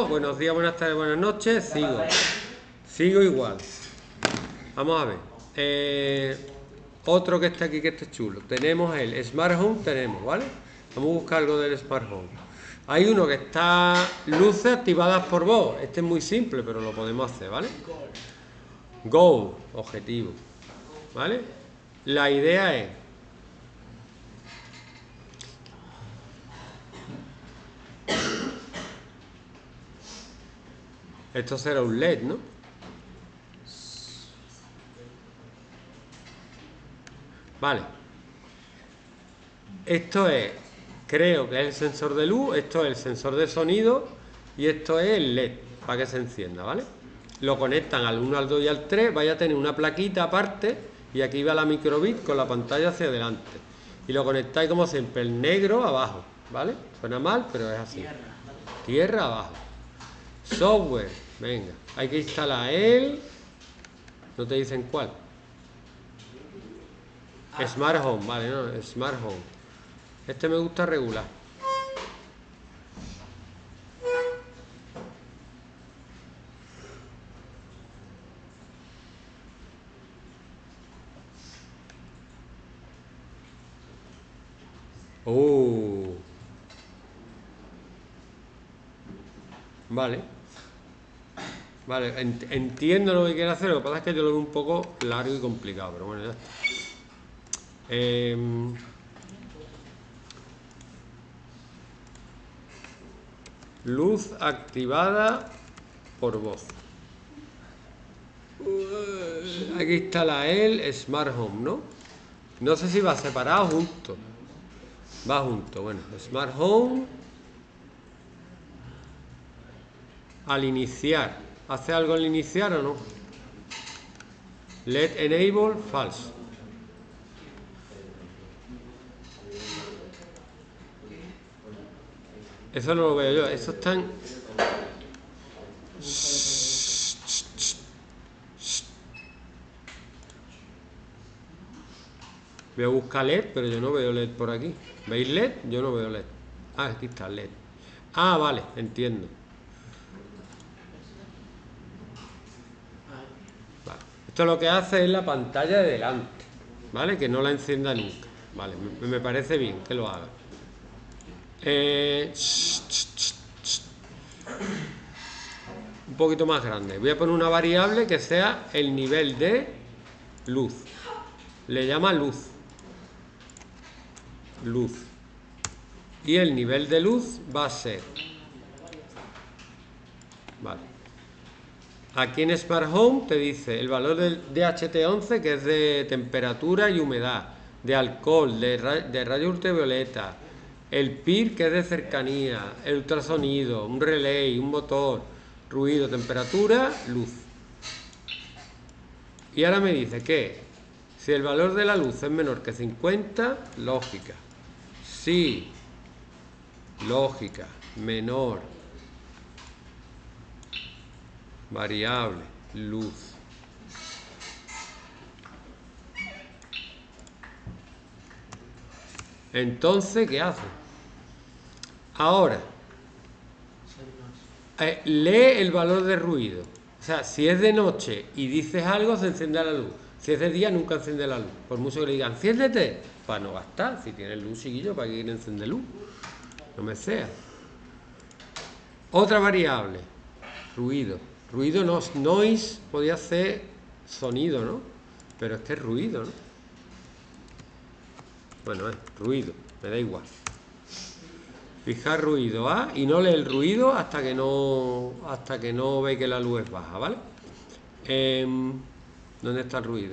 buenos días, buenas tardes, buenas noches. Sigo igual. Vamos a ver. Otro que está aquí, que este chulo. Tenemos el Smart Home, ¿vale? Vamos a buscar algo del Smart Home. Hay uno que está luces activadas por voz. Este es muy simple, pero lo podemos hacer, ¿vale? Goal, objetivo. ¿Vale? La idea es... Esto será un LED, ¿no? Vale. Esto es, creo que es el sensor de luz, esto es el sensor de sonido y esto es el LED, para que se encienda, ¿vale? Lo conectan al 1, al 2 y al 3, vaya a tener una plaquita aparte y aquí va la microbit con la pantalla hacia adelante. Y lo conectáis como siempre, el negro abajo, ¿vale? Suena mal, pero es así. Tierra abajo. Software, venga, hay que instalar el... No te dicen cuál. Smart Home, vale, no, Smart Home. Este me gusta regular. Vale. Vale, entiendo lo que quiere hacer, lo que pasa es que yo lo veo un poco largo y complicado, pero bueno, ya está. Luz activada por voz. Aquí está el Smart Home, ¿no? No sé si va separado o junto. Va junto, bueno, Smart Home. Al iniciar. ¿Hace algo al iniciar o no? LED enable false. Eso no lo veo yo. Eso están... Voy a buscar LED, pero yo no veo LED por aquí. ¿Veis LED? Yo no veo LED. Ah, aquí está LED. Ah, vale, entiendo. Vale. Esto lo que hace es la pantalla de delante, ¿vale? Que no la encienda nunca. Vale, me parece bien que lo haga. Un poquito más grande. Voy a poner una variable que sea el nivel de luz. Le llama luz. Y el nivel de luz va a ser... Vale. Aquí en Smart Home te dice el valor del DHT11, que es de temperatura y humedad, de alcohol, de rayos ultravioleta, el PIR, que es de cercanía, el ultrasonido, un relay, un motor, ruido, temperatura, luz. Y ahora me dice que si el valor de la luz es menor que 50, lógica. Sí, lógica, menor, variable, luz. Entonces, ¿qué hace? Ahora, lee el valor de ruido. O sea, si es de noche y dices algo, se enciende la luz. Si es de día, nunca enciende la luz. Por mucho que le digan, enciéndete, para no gastar. Si tienes luz, chiquillo, ¿para qué quiere encender luz? No me sea. Otra variable, ruido. Ruido no, noise podía ser sonido, ¿no? Pero este es ruido, ¿no? Bueno, es ruido, me da igual. Fijar ruido A y no lee el ruido hasta que no ve que la luz es baja, ¿vale? ¿Dónde está el ruido?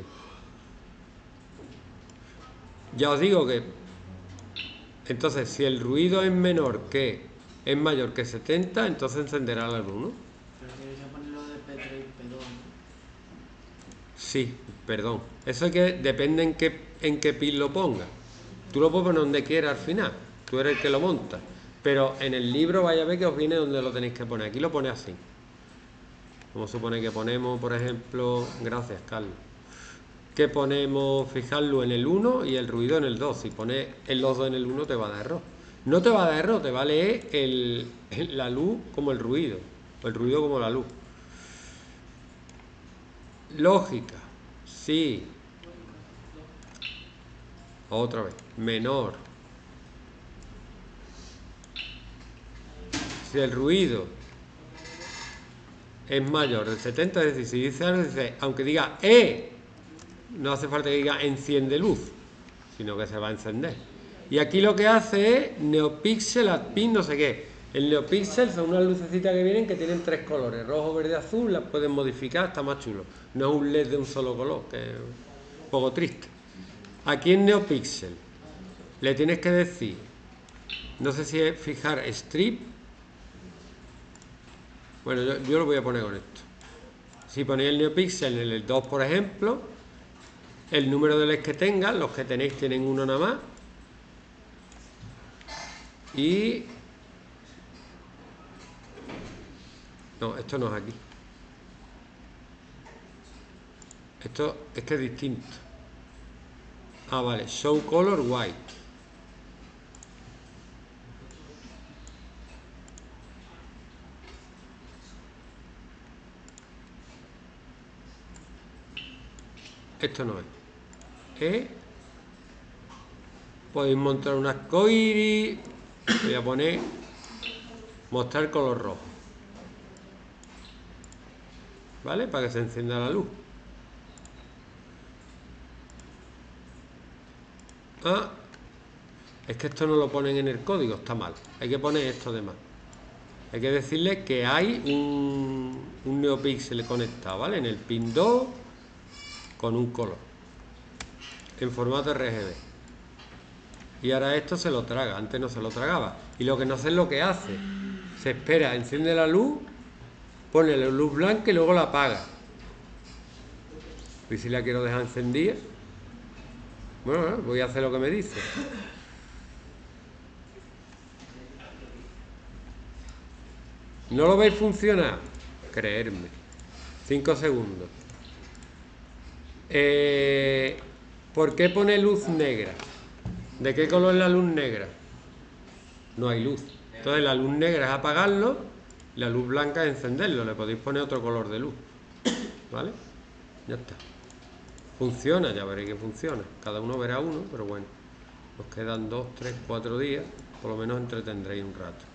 Ya os digo que entonces si el ruido es mayor que 70, entonces encenderá la luz, ¿no? Pero tienes que ponerlo de P3 y P2. Sí, perdón. Eso es que depende en qué pin lo ponga. Tú lo puedes poner donde quieras al final. Tú eres el que lo monta. Pero en el libro vaya a ver que os viene donde lo tenéis que poner. Aquí lo pone así. Vamos a suponer que ponemos, por ejemplo... Gracias, Carlos. Que ponemos fijarlo en el 1 y el ruido en el 2. Si pones los dos en el 1 te va a dar error. No te va a dar error, te va a leer la luz como el ruido. el ruido como la luz. Lógica, sí. Otra vez, menor. Si el ruido es mayor del 70, es decir, si dice algo, dice, aunque diga no hace falta que diga enciende luz, sino que se va a encender. Y aquí lo que hace es NeoPixel at pin no sé qué. El NeoPixel son unas lucecitas que vienen que tienen 3 colores, rojo, verde, azul, las pueden modificar, está más chulo. No es un LED de un solo color, que es un poco triste. Aquí en NeoPixel le tienes que decir, no sé si es fijar strip. Bueno, yo lo voy a poner con esto. Si ponéis el NeoPixel en el 2, por ejemplo, el número de LEDs que tengan, los que tenéis tienen uno nada más. Y... no, esto no es aquí. Esto es que es distinto. Ah, vale, show color white. Esto no es. Podéis montar un arcoíris. Voy a poner mostrar color rojo. ¿Vale? Para que se encienda la luz. Ah, es que esto no lo ponen en el código, está mal. Hay que poner esto de más. Hay que decirle que hay un NeoPixel conectado, ¿vale? En el pin 2 con un color. En formato RGB. Y ahora esto se lo traga, antes no se lo tragaba. Y lo que no sé es lo que hace. Se espera, enciende la luz, pone la luz blanca y luego la apaga. Y si la quiero dejar encendida, bueno, voy a hacer lo que me dice. ¿No lo veis funcionar? Creerme. 5 segundos. ¿Por qué pone luz negra? ¿De qué color es la luz negra? No hay luz. Entonces la luz negra es apagarlo, la luz blanca es encenderlo. Le podéis poner otro color de luz. ¿Vale? Ya está. Funciona, ya veréis que funciona. Cada uno verá uno, pero bueno. Nos quedan 2, 3, 4 días. Por lo menos entretendréis un rato.